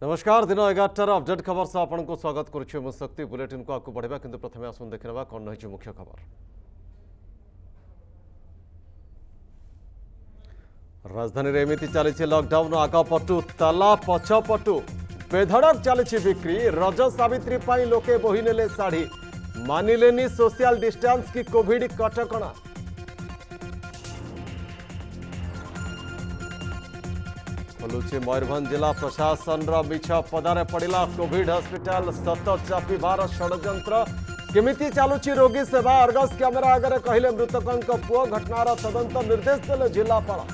नमस्कार दिन 11टार अपडेट खबर से आपको स्वागत करुच्छे मु शक्ति बुलेटिन को आगे बढ़ा किंतु प्रथम आसन देखा कौन रही मुख्य खबर। राजधानी में एमती चली लॉकडाउन आग पटु ताला पछपटु बेधड़क चली बिक्री रज सावित्री पाई लोके बोही नेले शाढ़ी मानिलेनी सोशल डिस्टेंस की कोविड कटकणा। खोलुची मयूरभंज जिला प्रशासन मिछ पदारे पड़ा कोविड हॉस्पिटल सत चापिबार षड्यंत्र केमिति चलुची रोगी सेवा अर्गस कैमेरा आगे कहले मृतकों पुओ घटनार तदंत निर्देश देले जिलापाल।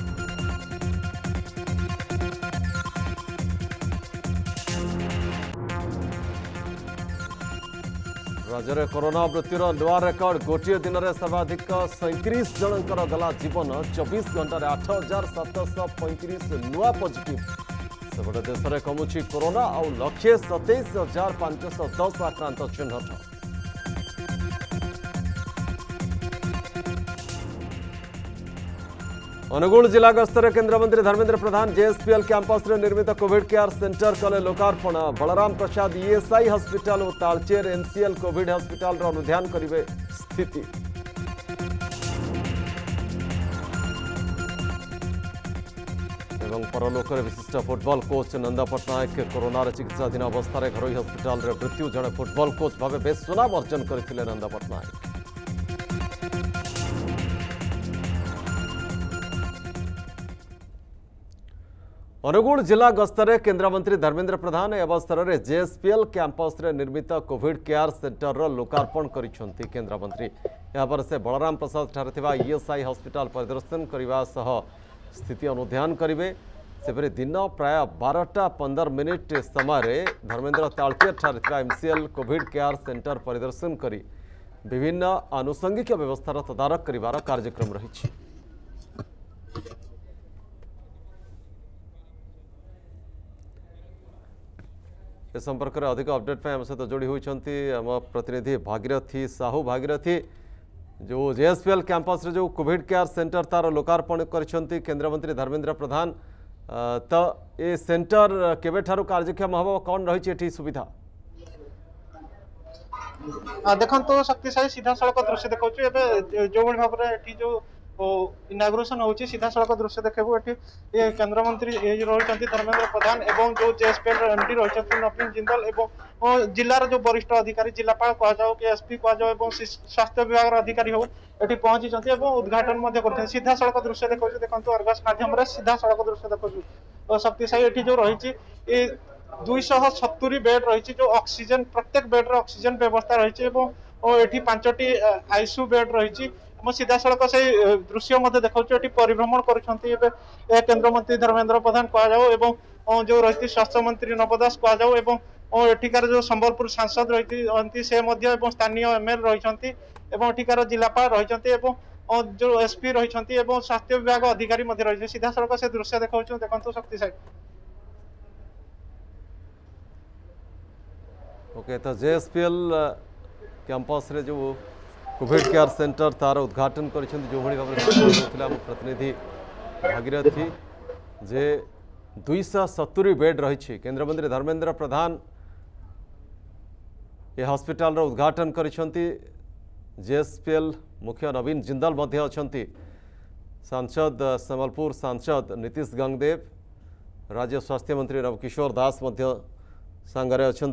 राज्य कोरोना मृत्युर नुआ रेकर्ड गोटे दिन में सर्वाधिक 37 जनकर गला जीवन 24 घंटे 8735 नुआ पॉजिटिव सेपटे देश में कमुची कोरोना आउ लक्षे 27,510 आक्रांत चिन्हट। अनुगुल जिला गस्तर केन्द्रमंत्री धर्मेंद्र प्रधान जेएसपीएल कैंपस रे निर्मित कोविड केयर सेंटर कले लोकार्पण बलराम प्रसाद ईएसआई हॉस्पिटल और तालचेर एमसीएल कोविड हॉस्पिटल अनुध्यान करेंगे स्थिति। परलोक विशिष्ट football coach Nanda Pattnaik corona चिकित्साधीन अवस्था घर हॉस्पिटल रे मृत्यु जड़े फुटबॉल कोच भाव बेस सुनाम अर्जन करते नंदा पट्टनायक। अनुगुल जिला गस्तर केन्द्रमंत्री धर्मेंद्र प्रधान ए अवसर में जेएसपीएल कैंपस रे निर्मित कोविड केयर सेंटर लोकार्पण करिसेंती केन्द्रमंत्री। यहाँ पर से बलराम प्रसाद ठारे थिबा ईएसआई हॉस्पिटल परिदर्शन करने सह स्थिति अनुध्यान करेंगे। सेपरि दिन प्राय 12:15 समय धर्मेंद्र तालचेर ठारे थिबा एमसीएल कोविड केयर सेंटर परिदर्शन करी विभिन्न आनुषंगिक व्यवस्थार तदारख करिवार कार्यक्रम रही। इस संपर्क में अधिक अपडेट आम सहित जोड़ी होती आम प्रतिनिधि भागीरथी साहू। भागीरथी जो जेएसपीएल कैंपस रे जो कोविड केयर सेंटर तार लोकार्पण करिसेंती केन्द्रमंत्री धर्मेंद्र प्रधान तो ये सेंटर केबे ठारू कार्यक्षम हम कौन रही सुविधा? देखो शक्तिशाली सीधा सड़क दृश्य देखा जो भाव में जो इनाग्रेशन होची सीधा सड़क दृश्य देखबू ये केन्द्रमंत्री रही धर्मेंद्र प्रधान एवं जो जेएसपीएल एमडी रही नवीन जिंदल एवं जिलार जो वरिष्ठ अधिकारी जिलापाल कहुँ कि एसपी कहु स्वास्थ्य विभाग अधिकारी हो ये पहुंची उद्घाटन कर सीधा सड़क दृश्य देखा देखो अर्गस माध्यम सीधा सड़क दृश्य देखा शक्तिशाली ये जो रही 270 बेड रही जो ऑक्सीजन प्रत्येक बेड्रे ऑक्सीजन व्यवस्था रही ये 5टी आईसीयू बेड रही सीधा सड़क से दृश्य देखा परिभ्रमण कर केन्द्रमंत्री धर्मेंद्र प्रधान कहु जो रही स्वास्थ्य मंत्री नव दास कहु एठिकार जो संबलपुर सांसद रही से स्थानीय एमएल रही एठिकार जिलापाल रही जो एसपी रही स्वास्थ्य विभाग अधिकारी रही सीधा सड़क से दृश्य देखा देखो शक्तिशाली। ओके तो जेएसपीएल कैंपस रे जो कोविड केयर सेंटर तार उद्घाटन कर जो भाव में प्रतिनिधि भागीरथी जे 270 बेड रही केन्द्रमंत्री धर्मेंद्र प्रधान ये हॉस्पिटल उद्घाटन कर जेएसपीएल मुख्य नवीन जिंदल अच्छा सांसद संबलपुर सांसद नीतीश गंगदेव राज्य स्वास्थ्य मंत्री नवकिशोर दास सांगरे अच्छा।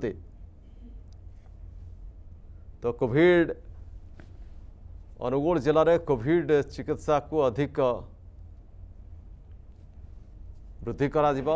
तो कोविड अनुगुल जिले में कोविड चिकित्सा को अधिक वृद्धि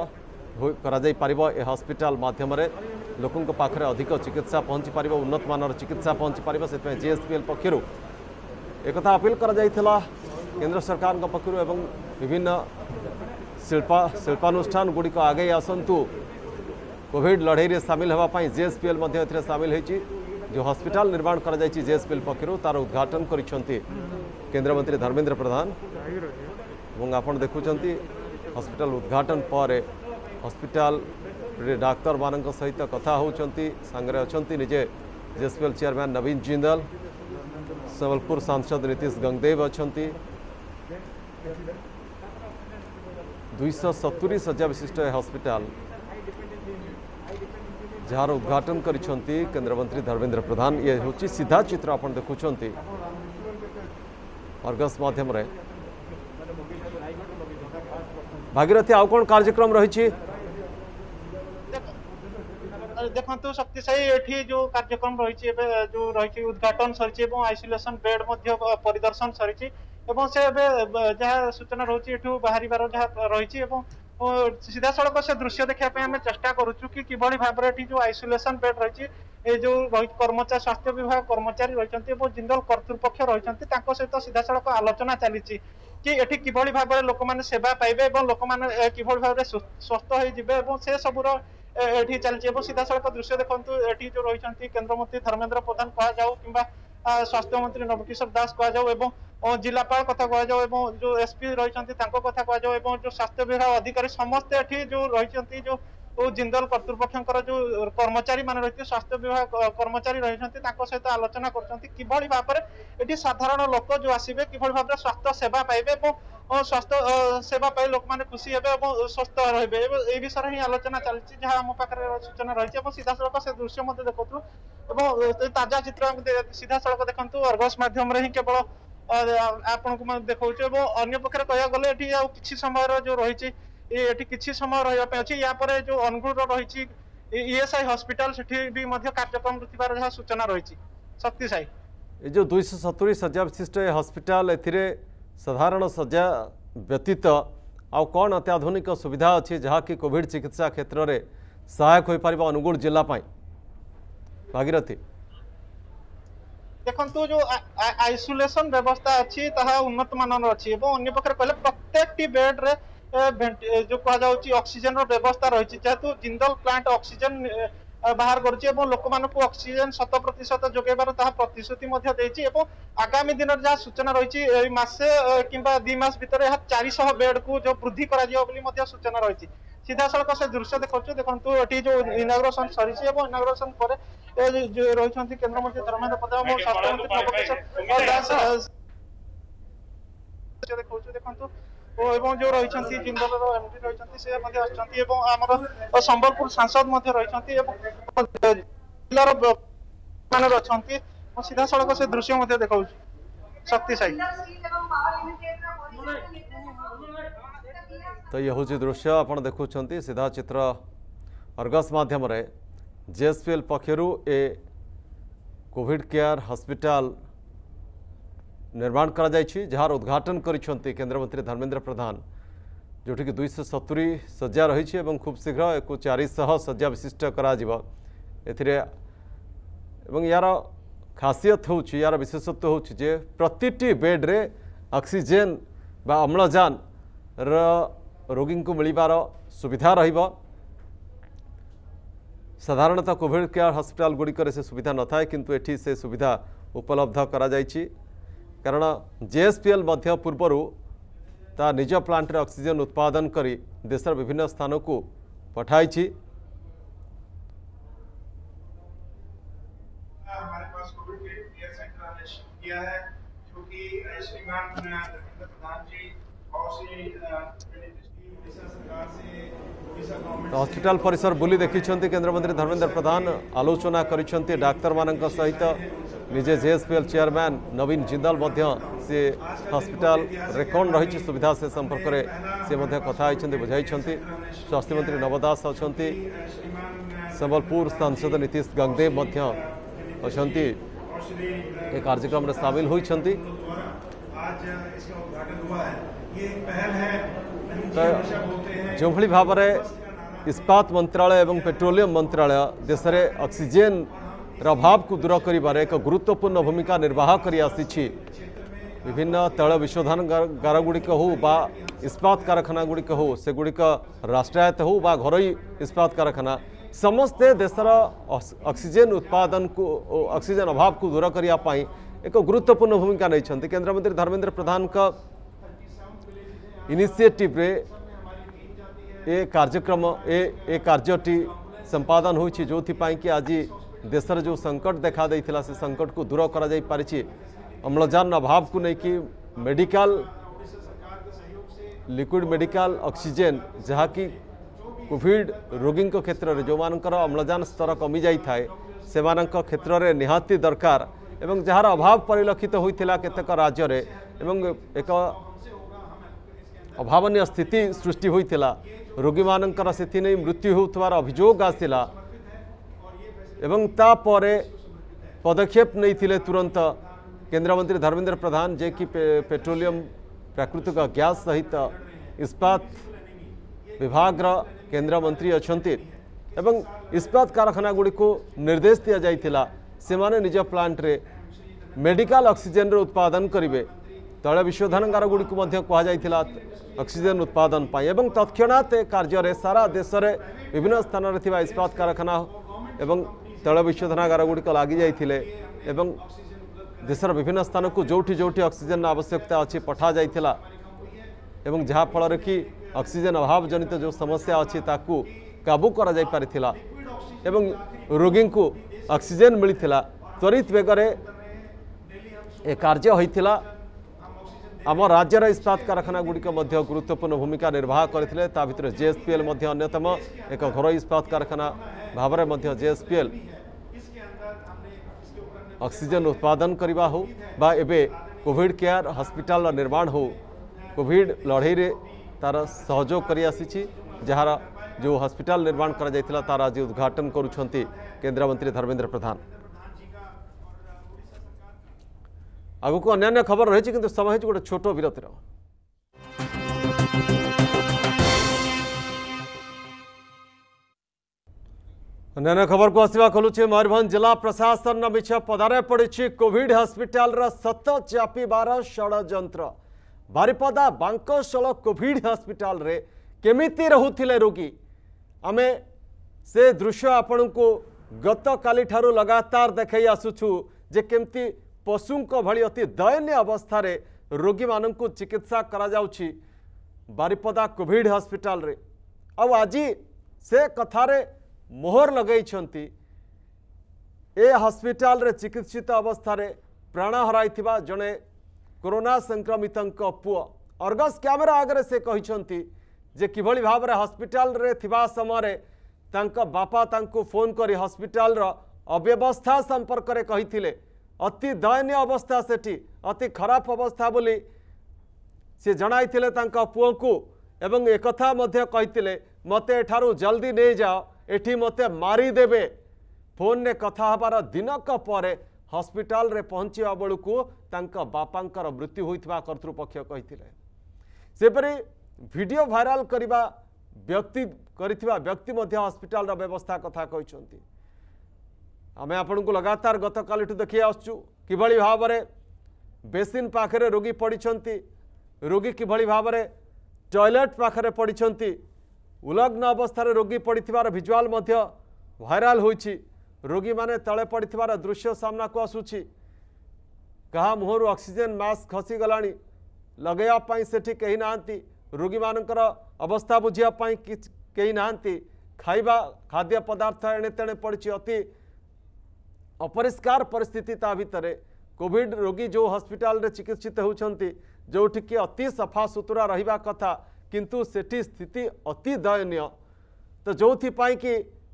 करा हॉस्पिटल माध्यम लोकों पाखरे अधिक चिकित्सा पहुँची पार उन्नत मानर चिकित्सा पहुँची पार से जेएसपीएल पक्षर एक अपील करा केंद्र सरकार पक्षर एवं विभिन्न शिल्पानुष्ठान गुड़िक आगे आसतु कोविड लड़ई में सामिल होगापी जेएसपीएल सामिल होती जो हॉस्पिटल निर्माण करा जायछि जेएसपीएल पक्षर तार उद्घाटन करिसेंती केन्द्रमंत्री धर्मेंद्र प्रधान और आपण देखुचंती हॉस्पिटल उद्घाटन पर हॉस्पिटल डाक्तर मान सहित कथा होचंती सांगरे अछंती निजे जेएसपीएल चेयरमैन नवीन जिंदल संबलपुर सांसद नीतीश गंगदेव अछंती 270 शଯ୍ୟା विशिष्ट हॉस्पिटल जार उद्घाटन करिसेंती केंद्र मंत्री धर्मेंद्र प्रधान। ये हूँ सीधा चित्र आप देखुं अर्गस माध्यम रे। भागीरथी आउ कौन कार्यक्रम रही? देखो शक्तिशाली एठी जो कार्यक्रम रही जो रही उद्घाटन सरी आइसोलेशन बेड परिदर्शन सरी से जहाँ सूचना रही बाहर जहाँ रही सीधा सड़क से दृश्य देखापी आम चेष्टा करुचु कि किभली भाव में जो आइसोलेशन बेड रही जो कर्मचारी स्वास्थ्य विभाग कर्मचारी रही जिंदल कर्तृपक्ष रही सहित सीधा सड़क आलोचना चली कि एठी किभली भाव में लोक मैंने सेवा पाइबे लोक मैंने किभली भाव में स्वस्थ हो से सबूर एठी चलछि। सीधा सड़क दृश्य देखंतु एठी जो रही केंद्रमंत्री धर्मेंद्र प्रधान कह जाऊ कि स्वास्थ्य मंत्री नवकिशोर दास कह जाऊ एवं जिलापाल कथा कह जाऊ एवं जो एसपी रही कथा कह जाऊ एवं जो स्वास्थ्य विभाग अधिकारी समस्ते एठी जो रही जो जिंदल कर्तृपक्षर जो कर्मचारी मान रही स्वास्थ्य विभाग कर्मचारी रही सहित आलोचना कर भाव में साधारण लोक जो आसवे कि भाव में स्वास्थ्य सेवा पाइबे स्वास्थ्य सेवा पाई लोक मैंने खुशी हे स्वस्थ रे ये विषय ही आलोचना चलती जहाँ आम पाखे सूचना रही सीधा सड़क से दृश्य देखु ताजा चित्र सीधा सड़क देखु अर्गस मध्यम ही केवल आपन को देखा अगर पक्षे कह गले कि समय जो रही ये किसी समय रही या पर जो अनुगुल रही ईएसआई हॉस्पिटल से भी कार्यक्रम जहाँ सूचना रही शक्तिशाली ये जो 270 शज्या विशिष्ट हॉस्पिटल ए साधारण शज्या व्यतीत आउ कौन अत्याधुनिक सुविधा अच्छी जहाँकि कोविड चिकित्सा क्षेत्र में सहायक हो पार अनुगुल जिला भागीरथी देखो जो आइसोलेशन व्यवस्था अच्छी उन्नत मानर अच्छी अन्य पक्ष कहले प्रत्येक बेड रे जो कह ऑक्सीजन व्यवस्था रही जेहेतु जिंदल प्लांट ऑक्सीजन बाहर करुच्ची लोक मानक ऑक्सीजन 100% जोगेबार प्रतिश्रुति आगामी दिन जहाँ सूचना रही मसे कि 2 मास भितर 400 बेड को जो वृद्धि कर सूचना रही सीधा सड़क से दृश्य देखो ये जो इनाग्रेशन सरी इनाग्रेशन पर रही केंद्रमंत्री धर्मेंद्र प्रधान और स्वास्थ्य मंत्री नवकिशोर दास देखो एवं जो रही जिंदल एमडी रही आमर संबलपुर सांसद रही जिलार मान अच्छा सीधा सड़क से दृश्य देखा शक्तिशाली। तो ये हूँ दृश्य आप देखुं सीधा चित्र अर्गस माध्यम जेएसपीएल पक्षर ए कोविड केयर हॉस्पिटल निर्माण करा जायछि जार उद्घाटन करिसेंती केंद्रमंत्री धर्मेंद्र प्रधान जोठी कि 270 शज्या रही है खूब शीघ्र एक 400 शज्या विशिष्ट करा जिवो एथिरे एवं यार खासियत हो यार विशेषत्व हो जे प्रतिटी बेड रे ऑक्सीजन बा अम्लजान रोगी को मिलबार सुविधा रहिबो। साधारणतः कोविड केयर हॉस्पिटल गुड़िक से सुविधा न थाए किंतु एठी से सुविधा उपलब्ध करा जायछि कारण जेएसपीएल मध्य पूर्वर ता निज प्लांट रे ऑक्सीजन उत्पादन करी देशर विभिन्न स्थान को पठाई। हमारे पास कोविड केयर सेंटर हमने शुरू किया है जो कि श्रीमान धर्मेंद्र प्रधान जी और श्री सरकार से हॉस्पिटल परिसर बुली देखी केंद्र मंत्री धर्मेंद्र प्रधान आलोचना करिसेंती डाक्तर मानक सहित निजे जेएसपीएल चेयरमैन नवीन जिंदल से हॉस्पिटल रे कौन रही सुविधा से संपर्क में से कथा बुझाई। स्वास्थ्य मंत्री नवदास अच्छा संबलपुर सांसद नीतीश गंगदेव अच्छा एक कार्यक्रम में सामिल होती। जो भली भाव में इस्पात मंत्रालय एवं पेट्रोलियम मंत्रालय देश में ऑक्सीजन अभाव को दूर कर एक गुरुत्वपूर्ण भूमिका निर्वाह कर आसी विभिन्न तैल विशोधन गार गुड़िक हो बा इस्पात कारखाना गुड़िक हो से गुड़िक राष्ट्रायत्त हो बा घरोई इस्पात कारखाना समस्ते देशर ऑक्सीजन उत्पादन को ऑक्सीजन अभाव को दूर करने एक गुरुत्वपूर्ण भूमिका नहीं केंद्र मंत्री धर्मेंद्र प्रधान का इनिशिएटिव रे ए कार्यक्रम ए कार्यटी संपादन होइछि जोथिपाई कि आज देशर जो संकट देखा देइथिला से संकट को दूर करा जाई पारिछि। अम्लजान अभाव को लेकिन मेडिकल लिक्विड मेडिकल ऑक्सीजन जहाँ कि कोविड रोगी क्षेत्र में जो मानकर अम्लजान स्तर कमी जाए से क्षेत्र में निहाती दरकार एवं जार अभाव परिलक्षित होता केतेक राज्य में एवं एक अभावनीय स्थिति सृष्टि होता रोगी मानकर से मृत्यु होतार अभियोग आसला एवं तापर पदक्षेप नहीं तुरंत केंद्रमंत्री धर्मेंद्र प्रधान जे कि पेट्रोलियम प्राकृतिक गैस सहित इस्पात विभाग केंद्रमंत्री अच्छी एवं इस्पात कारखाना गुड़ी को निर्देश दि जाइथिला से माने निज प्लांट रे मेडिकल ऑक्सीजन रे उत्पादन करिवे तैल विशोधनागार गुड़ी को कह जाइथिला ऑक्सीजन उत्पादन पाई एवं तत्क्षणात कार्य रे सारा देश रे विभिन्न स्थान रे थिबा इस्पात कारखाना एवं तैल विशोधनागार गुड़ी को लगी जाइथिले एवं देशर विभिन्न स्थान को जोठी जोठी ऑक्सीजन आवश्यकता अच्छी पठा जाइथिला एवं जहाँ फल कि ऑक्सीजन अभाव जनित जो समस्या अच्छी ताकू काबू करा जाई पारिथिला एवं रोगी को ऑक्सीजन मिलिथिला त्वरित बेगरे ए कार्य होइथिला आम राज्यर इस्पात कारखाना गुड़िक गुरुत्वपूर्ण भूमिका निर्वाह करथिले ता भितर जेएसपीएल अन्यतम एक घर इस्पात कारखाना भाव में जेएसपीएल ऑक्सीजन उत्पादन करवा हो बा एबे कोविड केयर हॉस्पिटल निर्माण हो कोविड लड़ई रे तार सहयोग करी आसी जार जो हॉस्पिटल निर्माण करा जायतिला तार आज उद्घाटन करुछंती केंद्रमंत्री धर्मेंद्र प्रधान। आगु को अन्य खबर रही किंतु समय गोटे छोट विरतिर अन्य खबर को आसवा खोलुचे मयूरभंज जिला प्रशासन मिछ पदारे पड़ी कोविड हॉस्पिटल सत चापिबार षड्यंत्र बारिपदा बांकशल कोविड हॉस्पिटल रे केमिति रहुथिले रोगी आमे से दृश्य आपण को गत काली ठारू लगातार देखै आसुछु जे केमती पशुंक भली अति दयनीय अवस्था रे रोगी माननकु चिकित्सा करा जाउछि बारिपदा कोविड हॉस्पिटल रे अब आज से कथारे मोहर लगैछंती ए हॉस्पिटल रे चिकित्सित अवस्था रे प्राण हराइथिबा जने कोरोना संक्रमितंक पुओ अर्गस कैमेरा आगे से कहिछंती जे किभली भाव रे हॉस्पिटल रे थिबा समय तांका बापा तांको फोन करी हॉस्पिटल रो अव्यवस्था संपर्क रे कहिथिले अति दयनीय अवस्था सेठी अति खराब अवस्था बोली से जणाइथिले तांका पुओ को एवं एकथा मध्य कहिथिले मते एठारू जल्दी नहीं जाओ एठी मते मारी देबे फोन ने कथा हबार दिनक परे हॉस्पिटल रे पहुंचवा बेलू तांका बापांकर मृत्यु होइथिबा कर्तृपक्ष कहिथिले सेपरि वीडियो वायरल करिबा व्यक्ति मध्य हॉस्पिटल रा व्यवस्था कथा कहिसंती आमे आपन को लगातार गत कालिठु देखि आसछु किभली भाव रे बेसिन पाखरे रोगी पड़िछंती रोगी किभली भाव रे टॉयलेट पाखरे पड़िछंती उलग्न अवस्था रे रोगी पड़िथिबार विजुअल मध्य वायरल होइछि रोगी माने तळे पड़िथिबार दृश्य सामना को आसुछि कहा मुहरु ऑक्सीजन मास्क खसी गलानी लगेया पाई सेठी कहि नांती रोगी मानकर अवस्था बुझिया पाई कहि नांती खाइबा खाद्य पदार्थ एणे तेणे पड़िछि अति अपरिष्कार परिस्थिति ता भितरे कोविड रोगी जो हॉस्पिटल रे चिकित्सित होउछंती जोठी कि अति सफा सुतरा रहिबा कथा किंतु सेठी स्थिति अति दयनीय तो जोथि पाई कि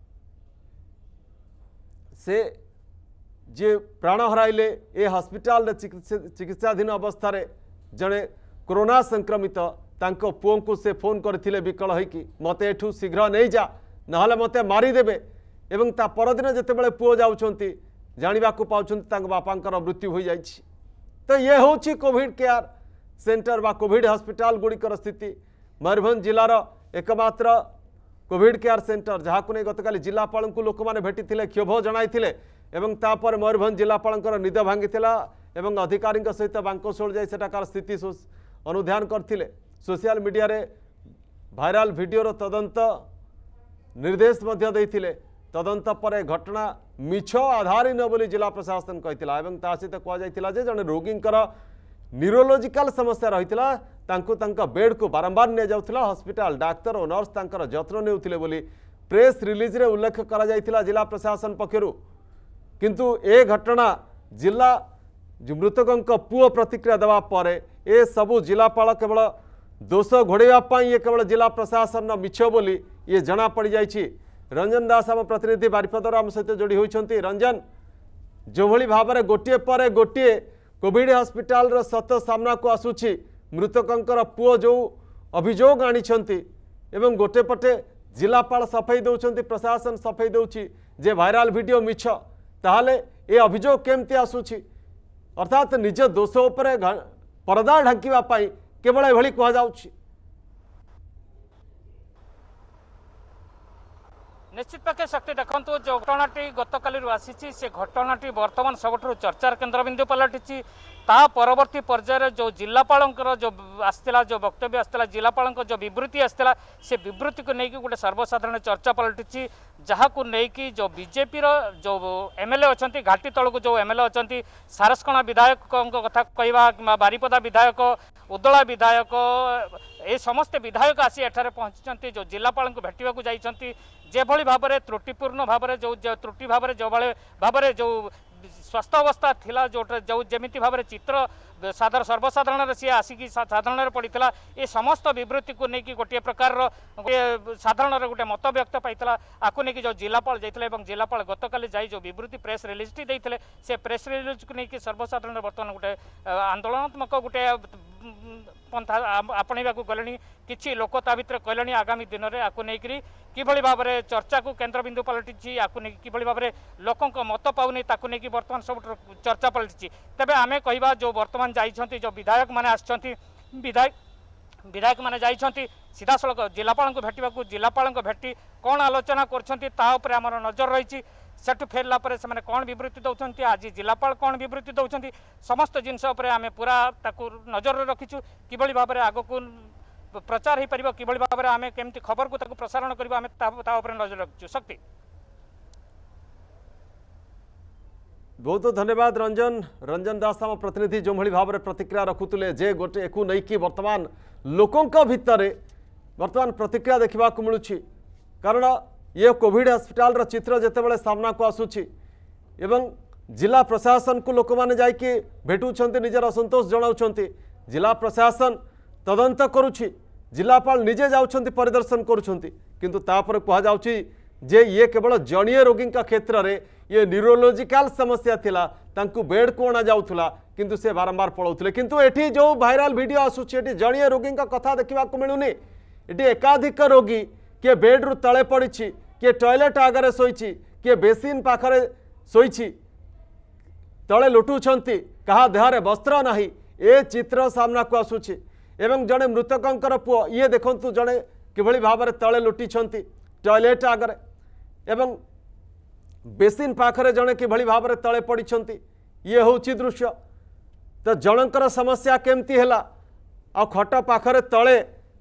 से जे प्राण हराइले ए हॉस्पिटल रे चिकित्साधीन अवस्था रे जड़े कोरोना संक्रमित तांको पुओं को से फोन करथिले विकल होइकि मते एठू शीघ्र नहीं जा नहले मते मारी देबे एवं ता परदिन जेतेबेले पुओ जाउछंती जानिबा को पाउछंती तांको बापांकर मृत्यु होई जाइछि तो ये होछि कोविड केयर सेंटर बा कोविड हॉस्पिटल गुड़िकर स्थिति मयूरभंज जिलार एकमात्र कोविड केयर सेंटर जहाँ को नहीं गतकाली जिलापाल को लोक मैंने भेटी क्षोभ जनाई एवं तापर मयूरभंज जिलापाल निद भांगी एवं अधिकारी सहित बांकोशोल जाई सेटाकार स्थिति अनुध्यान करथिले सोशल मीडिया रे भाइराल वीडियो तदंत निर्देश मध्य देथिले तदंत पर घटना मिछ आधारीन बोली जिला प्रशासन कहितिला एवं ता सहित कह जाइतिला जे जने रोगींकर न्यूरोलॉजिकल समस्या रहितिला तांको तांका बेड को बारंबार ने जाउथिला हॉस्पिटल डाक्टर और नर्स तांकर जत्न नेउथिले बोली प्रेस रिलीज रे उल्लेख करा जाइतिला जिला प्रशासन पक्षरु किंतु ए घटना जिला जो मृतक पुओ प्रतिक्रिया देवा पर ए सबु जिलापाल केवल दोष घोड़ापी ये केवल जिला प्रशासन मिछ बोली ये जना पड़ जाइए। रंजन दास आम प्रतिनिधि बारिपदार आम सहित जोड़ी होती। रंजन, जो भली भाव में गोटे पर गोटे कोविड हस्पिटाल सत सामना को आसूची, मृतकंकर पुओ जो अभियोग आनी एवं गोटे पटे जिलापाल सफाई दौरान प्रशासन सफाई दौची जे भाइराल वीडियो मिछ, ताहले ये अभियोग केमती आसूची? अर्थात निज दोष उपर परदा ढांकिवाई केवल एभली कहुच्छी। निश्चित पक्षे शक्ति देखो जो घटनाटी गतकाली आसी से घटनाटी बर्तमान सबुठ चर्चार केन्द्रबिंदु पलटि। ता परवर्ती पर्यायर जो जिलापाल जो आसला जो वक्तव्य आसला जिलापाल जो विवृत्ति आसला से विवृत्ति को लेकिन गोटे सर्वसाधारण चर्चा पलटि जहाँ को लेकिन जो बीजेपी जो एमएलए अच्छा घाटी तलक जो एमएलए अच्छा सारसकणा विधायक कथा कहवा बारिपदा विधायक उदला विधायक ये समस्त विधायक आसी एठारे पहुंची जो जिलापाल को भेटा जाइए जेभली भाव में त्रुटिपूर्ण भाव में जो त्रुटि भाव जो भाव में जो स्वास्थ्य अवस्था थिला जो जमिति भाव में चित्र सर्वसाधारण सी आसिकी साधारण पड़ता ये समस्त विवृत्ति को लेकिन गोटे प्रकार साधारण गोटे मत व्यक्त पाइला आपको लेकिन जो जिलापाल जाइए जिलापाल गतकाली जाई जो विवृत्ति प्रेस रिलीज टी देते से प्रेस रिलीज को लेकिन सर्वसाधारण बर्तमान गोटे आंदोलनात्मक गोटे पंथा आपणा गले किसी लोक ता भर कहले आगामी दिन में आपको लेकिन किभली भाव में चर्चा को केन्द्रबिंदु पलटि आपको किभली भाव में लोकों मत पाऊनी ताकू नहीं बर्तमान सब चर्चा पलटि। तेबे आमे कहबा जो बर्तमान जाइछंती जो विधायक माने आछंती विधायक माने जाइछंती सीधा सड़क जिलापाल को भेटिबाकू जिलापाल को भेटी कौन आलोचना करछंती ता ऊपर हमर नजर रही। सेठू फेरला पर से कौन विवृत्ति दौरान आज जिलापाल कौन विवृत्ति दौरान समस्त जिनस आम पूरा ताकू नजर रखीचु किभली भाव में आग को प्रचार हो पार किभली भाव में आम केमती खबर को प्रसारण करवा नजर रखीचु। शक्ति बहुत बहुत धन्यवाद रंजन दास आम प्रतिनिधि जो भली भाव में प्रतिक्रिया रखुले जे गोटे एक नहीं बर्तमान लोकों भितर बर्तमान प्रतिक्रिया देखा मिलूँ कारण ये कोविड हस्पिटाल चित्र जितेबाला सामना को आसूची एवं जिला प्रशासन को लोक मैंने जाकि भेटुंट निजर असंतोष जनाऊँच जिला प्रशासन तदंत करुच्ची जिलापाल निजे जाउछंती परिदर्शन करुछंती किंतु तापर कहुच्छी जे ये केवल जड़ीय रोगी क्षेत्र में ये न्यूरोलोजिकल समस्या थिला तांकु बेड को अणा जाउथुला किंतु से बारंबार पलाउथुले किंतु एठी जो भाइराल वीडियो आसुची एठी जड़ीय रोगी कथा देखा मिलूनी एठी एकाधिक रोगी किए बेड रु तले पड़ी किए टॉयलेट आगे शोची किए बेसिन पाखरे शोची तले लुटुछंती कहा देहरे वस्त्र नाही ए चित्र सामना को आसुची एवं जड़े मृतकंकर पुओ ये देखंतु जड़े किभली भाव में तले लुटिछंती टॉयलेट आगे एवं बेसिन पाखरे जड़े किभली भाव में तले पड़िछंती ये होची दृश्य। तो जनकर समस्या केमती हैला आ खट पाखरे तले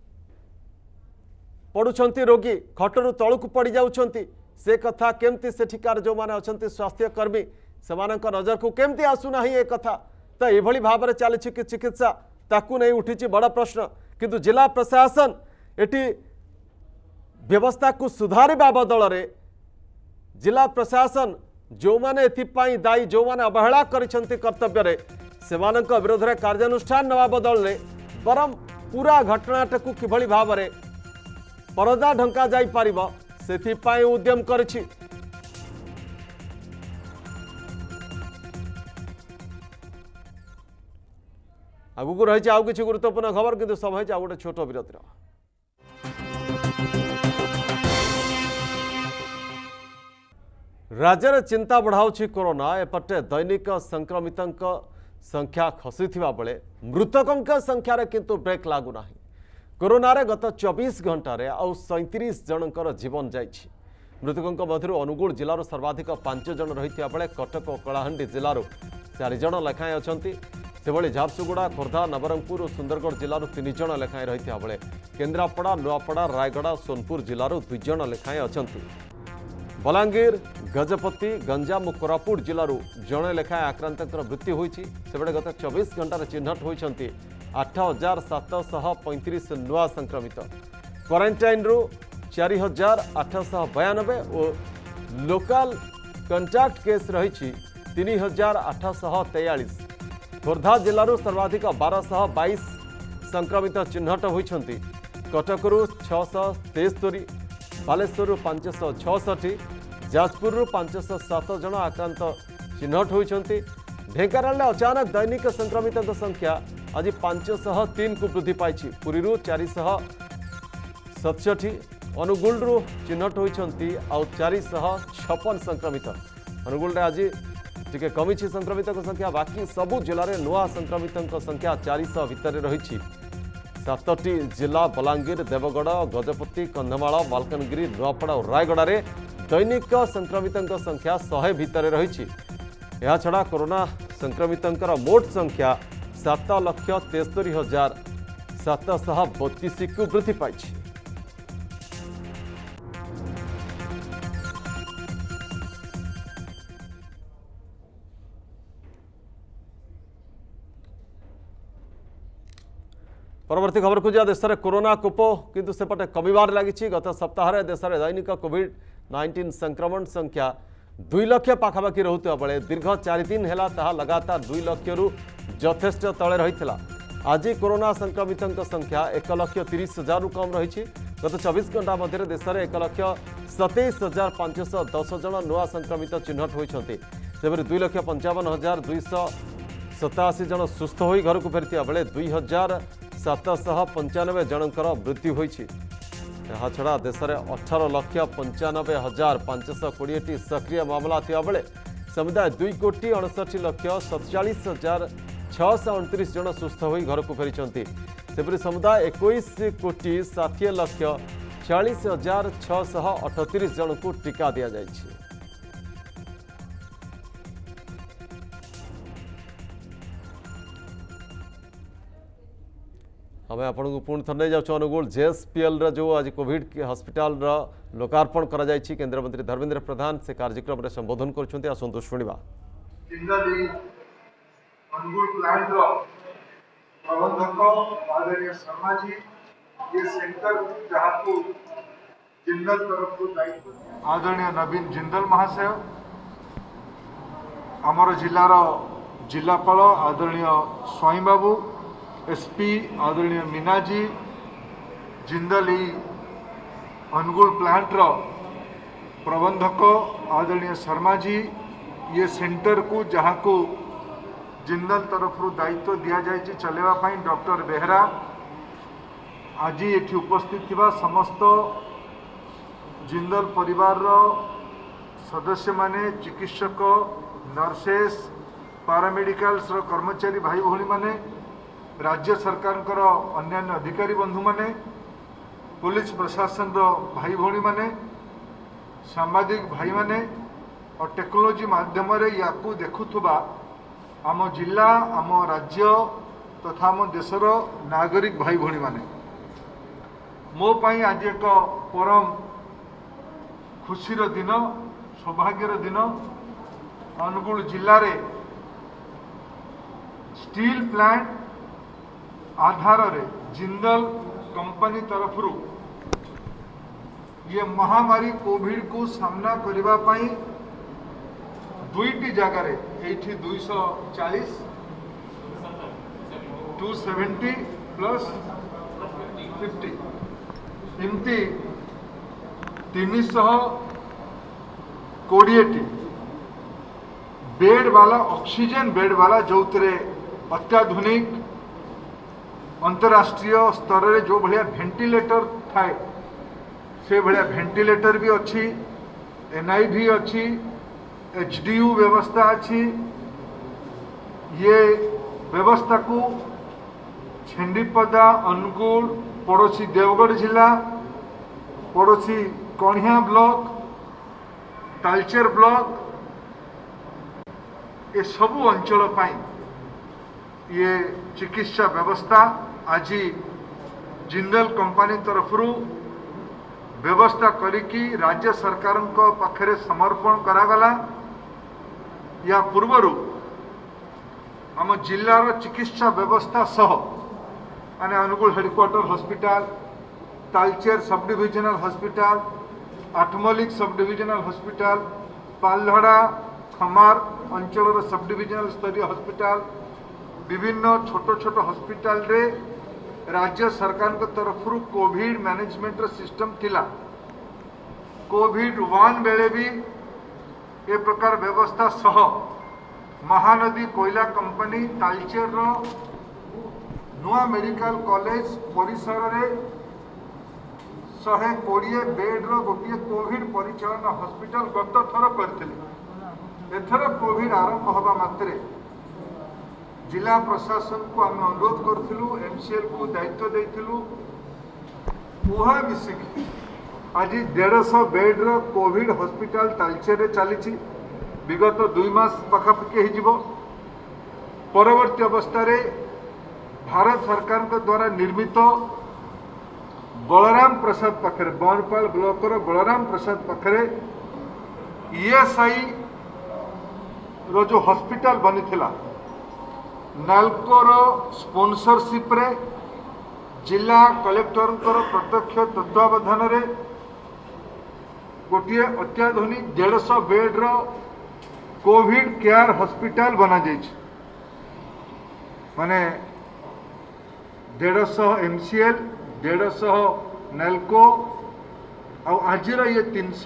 पड़ुछंती रोगी खटरू तलू पड़ जाउछंती से कथा केमती सेठिकार जो माने अछंती स्वास्थ्यकर्मी सेमानक नजर को केमती आसुना ये कथा तो ये भाव में चली चिकित्सा ताकू नहीं उठी बड़ प्रश्न किंतु जिला प्रशासन एटी व्यवस्था को सुधारिबा बदल रे जिला प्रशासन जो माने एथिपाई दायी जो माने अवहेला करिसंती कर्तव्य रे सेमानक विरोध में कार्यानुष्ठान नवा बदल रे बरम पूरा घटनाटा को किभली भाव में परदा ढंका जाई पारिबो सेथिपाई उद्यम करिछि। आगु रही आउ किसी गुरुत्वपूर्ण खबर किंतु समय आ गोटे छोट विरतिर। राज्य चिंता बढ़ाऊँच कोरोना एपटे दैनिक संक्रमित संख्या खसुवा बेले मृतकों संख्यार किंतु ब्रेक लागुना कोरोना रे गत 24 घंटे आउ 37 जनकर जीवन जाइछि। मृतकों मध्य अनुगुल जिलार सर्वाधिक 5 जन रही बेले कटक और कलाहांडी जिलूर 4 जन लेखाएं अच्छा से झारसुगुड़ा खोर्धा नवरंगपुर और सुंदरगढ़ जिलूर 3 जन लेखाएं रही बेले केन्द्रापड़ा नुआपड़ा रायगड़ा सोनपुर जिलूर 2 जन लेखाएं अच्छा बलांगीर गजपति गंजाम और कोरापुट जिलूर जड़े लेखाएं आक्रांतर मृत्यु होती से गत 24 घंटे चिन्हट होती 8735 नुआ संक्रमित क्वारंटाइन रु 4892 और लोकल कंटाक्ट केस रही 3843 खोर्धा जिलूर सर्वाधिक 1222 संक्रमित चिन्हट होती कटकरू 673 बालेश्वर 566, जाजपुर 507 जन आक्रांत चिन्हट होती। ढेंकानाल अचानक दैनिक संक्रमित संख्या आज 503 को वृद्धि पाई। पुरी 467, अनुगुल चिन्हट होती 456 संक्रमित। अनुगुल आज टिके कमी संक्रमित संख्या, बाकी सबू जिले में नुआ संक्रमित संख्या 400 भितर रही। 7टी जिला बलांगीर, देवगढ़, गजपति, कंधमाल, मालकानगिरी, नुआपड़ा और रायगड़ा रे दैनिक संक्रमित संख्या 100 भितर रही। यह छड़ा कोरोना संक्रमित मोट संख्या 7,73,732 को वृद्धि पाई। परवर्ती खबर को जा देश में कोरोना कूप किंतु सेपटे कमिबार लगी। गत सप्ताह देश में दैनिक कोविड-19 संक्रमण संख्या 2 लाख पाखापाखि रोता बेले दीर्घ 4 दिन है लगातार 2 लाख रु यथेष्ट तले रही। आज कोरोना संक्रमित संख्या 1,30,000 रु कम रही। गत 24 घंटा मध्य देश में 1,27,510 जन नुआ संक्रमित चिन्हट होती। 2,55,287 जन सुस्थ हो घर को फेरी बेले 2,795 जनकर मृत्यु होती। यह छड़ा देश में 18,95,520 सक्रिय मामला थिया बेले समुदाय 2,68,47,629 जन सुस्थ हो घर को फेरी। सेपरी समुदाय 21,60,40,638 जन को टीका दि जाइए। आम आपन को पुणी थर नहीं जाऊँ अनुगुल जेएसपीएल जो आज कोविड हॉस्पिटल लोकार्पण करा जायछि। केंद्र मंत्री धर्मेंद्र प्रधान से कार्यक्रम में संबोधन करछन्ते। आसंतु शुणिबा। अनुगुल प्लांट रो प्रबंधक आदरणीय शर्मा जी ये सेंटर जहाँ को जिंदल तरफ को दायित्व आदरणीय नवीन जिंदल महाशय आमर जिलार जिलापाल आदरणीय स्वाई बाबू एसपी आदरणीय मीना जी जिंदल अनुगुल प्लांट रो प्रबंधक आदरणीय शर्मा जी ये सेंटर को जहाँ को जिंदल तरफ दायित्व दि जाए चलेवा डॉक्टर बेहरा आज ये उपस्थित थिबा समस्त जिंदल परिवार रो सदस्य माने चिकित्सक नर्सेस पारामेडिकल्स रो कर्मचारी भाई भौणी माने राज्य सरकार अन्यान्य अधिकारी बंधु माने पुलिस प्रशासन रो भाई भौणी माने सांबादिक भाई माने और टेक्नोलोजी माध्यम या देखुवा आम जिला आम राज्य तथा आम देशर नागरिक भाई भौणी माने मो पाई आज एक परम खुशीर दिन सौभाग्यर दिन अनुगुल जिले रे स्टील प्लांट आधार रे जिंदल कंपनी तरफ ये महामारी कोविड को सामना करबा पाई दुईटी जगार 240 270 प्लस 50 एमती 320 बेड वाला ऑक्सीजन बेड वाला जो अत्याधुनिक अंतरराष्ट्रीय स्तर रे जो भाया वेंटिलेटर थाए से भाया वेंटिलेटर भी अच्छी NIV अच्छी HDU व्यवस्था अच्छी ये व्यवस्था को छेंडीपदा अनुगुल पड़ोसी देवगढ़ जिला पड़ोसी कणिया ब्लॉक तालचेर ब्लॉक ये सबू अंचल पाई ये चिकित्सा व्यवस्था आज जिंदल कंपनी तरफ व्यवस्था करिकी राज्य सरकार पाखरे समर्पण करागला। या पूर्वर आम जिलार चिकित्सा व्यवस्था सह माने Angul headquarter hospital Talcher sub divisional hospital Athmallik sub divisional hospital पालहड़ा खमार अंचल सब डिविजनल स्तरीय हॉस्पिटल विभिन्न छोट छोट हॉस्पिटल रे राज्य सरकार तरफ कोविड मैनेजमेंट सिस्टम थिला कोविड-1 बेले भी ए प्रकार व्यवस्था सह महानदी कोयला कंपनी तालचेर नुआ मेडिकल कॉलेज परिसर रे 120 बेड गोटे कोविड परिचालन हॉस्पिटल गत थर करथिले। एथर कोविड आरंभ हवा मात्रे जिला प्रशासन को आम अनुरोध करूँ, एमसीएल को दायित्व देइथिलु, उहा मिसिक आज 150 बेड कोविड हॉस्पिटल तालचेर चली विगत 2 मास पाखापाखि हो। परवर्ती अवस्था भारत सरकार को द्वारा निर्मित बलराम प्रसाद पाखे बनपाल ब्लॉक बलराम प्रसाद पाखे ईएसआई रो जो हॉस्पिटल बनी थिला नाल्कोर स्पॉन्सरशिप रे जिला कलेक्टर प्रत्यक्ष तत्वावधान रे गोटे अत्याधुनिक 150 बेड कोविड केयर हॉस्पिटल बना जाइए। माने 150 एमसीएल 150 नाल्को आज ये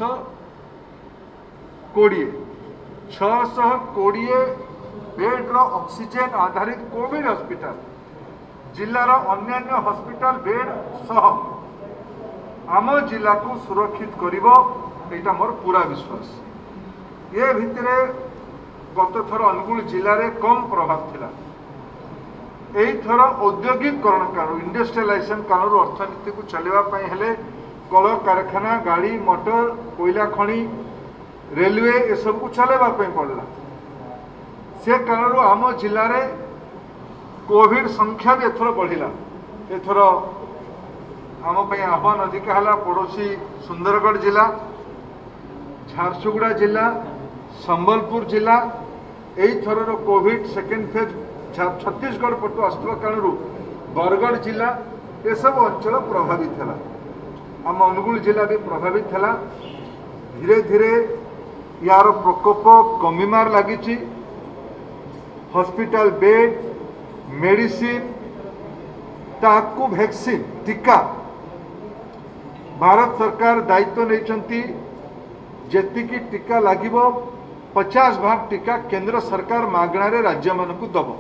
320 620 बेड ऑक्सीजन आधारित कोविड हॉस्पिटल जिलार अन्य हॉस्पिटल बेड सह आम जिला को सुरक्षित करिवो एटा मोर पूरा विश्वास। ये भितरे गत थर अनुगुल जिले में कम प्रभाव थिला। एई थर औद्योगिकरण कारण इंडस्ट्रियलाइजेशन कारण अर्थनीति को चलवाई हेले कल कारखाना गाड़ी मोटर कोयला खनि रेलवे ये सब को चलवाई पड़ला। से कारण आम जिले में कोविड संख्या भी एथर बढ़िला। एथर आम आह्वान अधिक है पड़ोसी सुंदरगढ़ जिला, झारसुगुड़ा जिला, संबलपुर जिला यही थर कोविड सेकेंड फेज छत्तीसगढ़ पटु आसवा कारण बरगढ़ जिला ये सब अंचल प्रभावित है। आम अनुगुल जिला भी प्रभावित है। धीरे धीरे यार प्रकोप कमिमार लगी। हॉस्पिटल बेड मेडिसिन ताकू वैक्सीन टीका भारत सरकार दायित्व नहीं जेति टीका लगे 50 भाग टीका केंद्र सरकार मागणारे राज्य मानक दब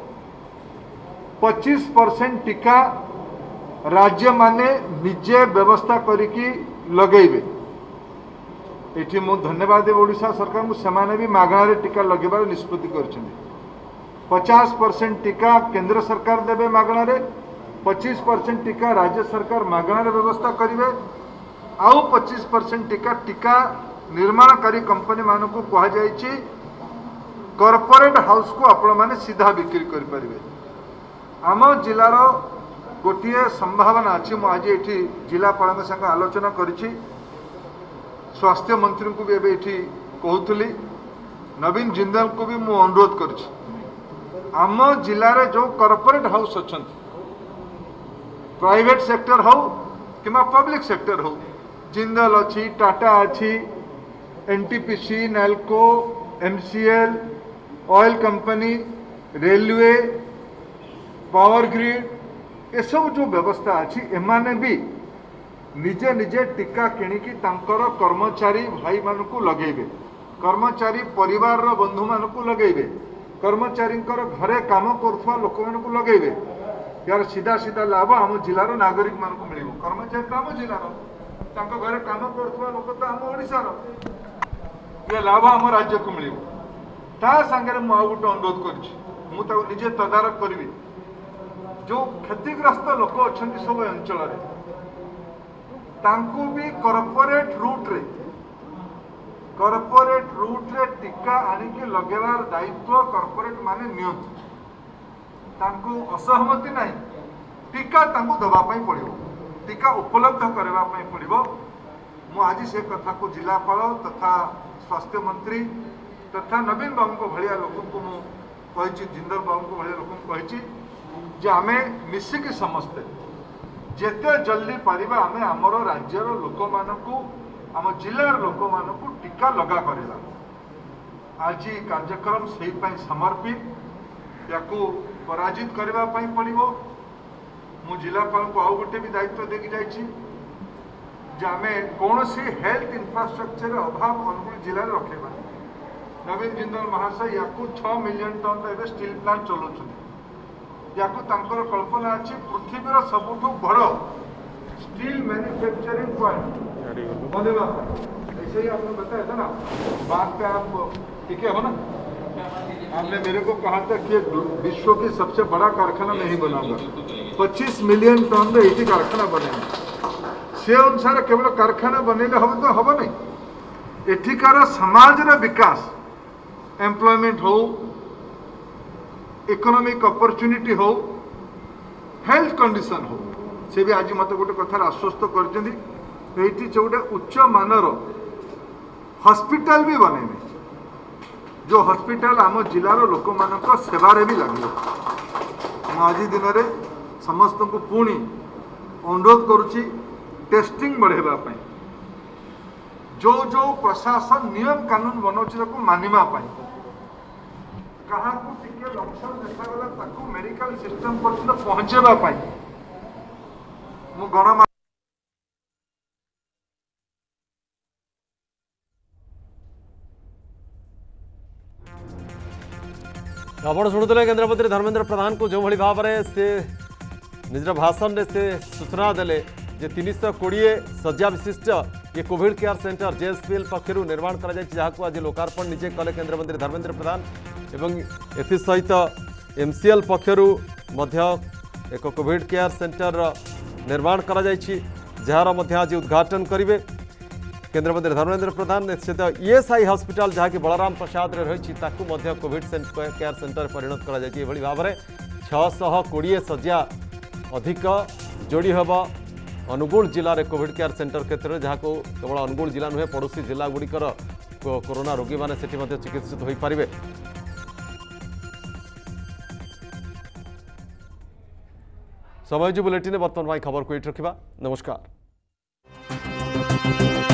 25% टीका राज्य माने निजे व्यवस्था करिकी लगेबे। एठी मु धन्यवाद देव ओडिशा सरकार को सेमाने भी मागणारे टीका लगेबार निष्पत्ति करछन्ती। 50% टीका केंद्र सरकार देबे मागणारे, 25% टीका राज्य सरकार मागणारे व्यवस्था करिवे, आउ 25% टीका निर्माणकारी कंपनी मानक कह जाइए कॉर्पोरेट हाउस को आपण माने सीधा बिक्री कर परिवे। आम जिलार गोटे संभावना अच्छी। मुझे ये जिलापाल संग आलोचना करी स्वास्थ्य मंत्री को भी एबे कहूली नवीन जिंदल को भी मु अनुरोध कर आम जिले जो कॉर्पोरेट हाउस अच्छा प्राइवेट सेक्टर हो कि पब्लिक सेक्टर हो जिंदल अच्छी टाटा अच्छी NTPC NALCO MCL oil company railway power grid ये सब जो व्यवस्था अच्छी एमाने भी निजे निजे टीका किणिकी तांकर कर्मचारी भाई मानकू लगेबे, कर्मचारी परिवार रो बंधु मानकू लगेबे, कर्मचारी घरे काम करुवा लोक मानकू लगेबे। यार सीधा सीधा लाभ आम जिलार नागरिक मानकू मिलिबो। कर्मचारी तो आम जिलार तांको घरे काम करुवा लोक तो आम ओडिशार ये लाभ आम राज्य को मिलिबो। ता संगे मु आउ गोटे अनुरोध करिछि मु ताको निजे तदारक करिवि जो क्षतिग्रस्त लोक अछंती सब अंचल रे तांको भी कॉर्पोरेट रूट रे टीका आनिके लगेबार दायित्व कॉर्पोरेट माने नियंतु। तांको असहमति नहीं टीका तांको दबा पई पड़िबो, टीका उपलब्ध करबा पई पड़िबो। मु आज से कथा को जिलापाल तथा स्वास्थ्य मंत्री तथा नवीन बाबू को भलिया लोक को मु कहि जिंदल बाबू को भलिया लोक को कहि जे आमे मिसिकी समस्ते जेते जल्दी पारिबा आमे हमर राज्यर लोक मानकू आम जिलार लोक मानकू टीका लगा करिला। आज कार्यक्रम सही पई समर्पित याकू पराजित करबा पई पड़िबो। मु जिलापाल को आउ गोटे भी दायित्व देकी जाइछि जे आमे कौन सी हेल्थ इंफ्रास्ट्रक्चर अभाव अनुगुल जिले में रखेबा। नवीन जिंदल महाशय या 6 मिलियन टन एवं स्टील प्लांट चलाउछन। या कल्पना अच्छी पृथ्वीर सबुठ बड़ स्टील मैन्युफैक्चरिंग प्लांट बनेगा। ऐसे ही आपने बताया था ना, बात पे आप ठीक है हो ना। आपने मेरे को कहा था कि विश्व की सबसे बड़ा कारखाना नहीं बनाऊंगा, 25 मिलियन टन रे एटी कारखाना बनेगा। से अनुसार केवल कारखाना बनेले हम तो हम नहीं, एठिकार समाज विकास, एम्प्लॉयमेंट हो, इकोनॉमिक अपॉर्चुनिटी हो, हेल्थ कंडीशन हो, से भी आज मत गोटे कथार आश्वस्त कर गोटे उच्च मानर हॉस्पिटल भी बने, जो हॉस्पिटल आम जिलार लोक मान सेवारे भी लगे। आज दिन में समस्त को पुणी अनुरोध करुच्ची टेस्टिंग बढ़ावा, जो जो प्रशासन नियम कानून बनाऊँ मानिबा क्या लक्षण देखा मेडिकल सिस्टम पर्यंत पहुँचेगा गणमा आपण शुणुले केन्द्रमंत्री धर्मेन्द्र प्रधान को जो भाव में से निज भाषण में से सूचना देले जे 320 शज्या विशिष्ट ये कोविड केयर सेंटर जेएसपीएल पक्षर निर्माण कर आज लोकार्पण निजे कले केन्द्रमंत्री धर्मेन्द्र प्रधान एवं एसहित एमसीएल पक्षर एक कोविड केयर सेंटर निर्माण कर जार आज उद्घाटन करेंगे केन्द्रमंत्री धर्मेन्द्र प्रधान। निश्चित ईएसआई हॉस्पिटल जहाँकि बलराम प्रसाद रही कोविड केयर सेंटर परिणत कर भाव में 620 शज्या अधिक जोड़ी हम अनुगुल जिले में कोविड केयर सेंटर क्षेत्र में, जहाँ को केवल अनुगुल जिला नुहे पड़ोसी जिला गुड़िकर कोरोना रोगी मैंने चिकित्सित हो पारे। समय बुलेटिन बर्तमान खबर को ये रखा। नमस्कार।